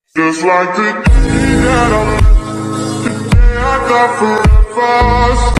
Just like the day that I met, the day I thought forever.